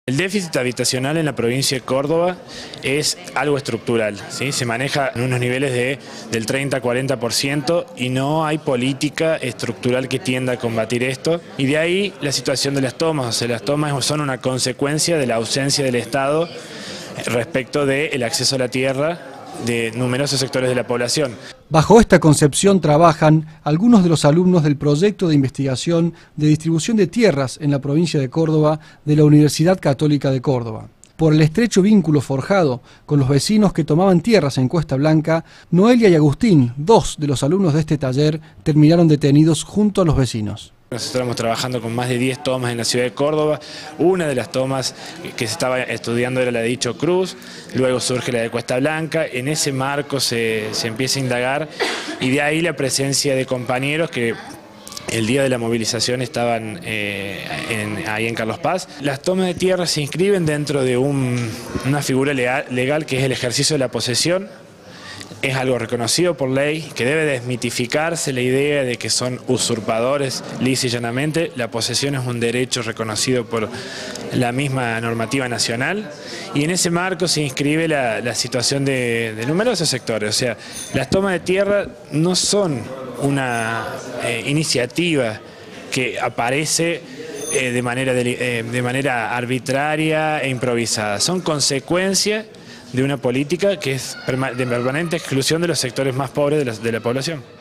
El déficit habitacional en la provincia de Córdoba es algo estructural, ¿sí? Se maneja en unos niveles del 30-40% y no hay política estructural que tienda a combatir esto. Y de ahí la situación de las tomas, o sea, las tomas son una consecuencia de la ausencia del Estado respecto del acceso a la tierra de numerosos sectores de la población. Bajo esta concepción trabajan algunos de los alumnos del proyecto de investigación de distribución de tierras en la provincia de Córdoba de la Universidad Católica de Córdoba. Por el estrecho vínculo forjado con los vecinos que tomaban tierras en Cuesta Blanca, Noelia y Agustín, dos de los alumnos de este taller, terminaron detenidos junto a los vecinos. Nosotros estamos trabajando con más de 10 tomas en la ciudad de Córdoba. Una de las tomas que se estaba estudiando era la de Dicho Cruz, luego surge la de Cuesta Blanca. En ese marco se empieza a indagar y de ahí la presencia de compañeros que el día de la movilización estaban ahí en Carlos Paz. Las tomas de tierra se inscriben dentro de una figura legal que es el ejercicio de la posesión. Es algo reconocido por ley, que debe desmitificarse la idea de que son usurpadores lisa y llanamente. La posesión es un derecho reconocido por la misma normativa nacional y en ese marco se inscribe la situación de numerosos sectores. O sea, las tomas de tierra no son una iniciativa que aparece de manera arbitraria e improvisada, son consecuencia de una política que es de permanente exclusión de los sectores más pobres de la población.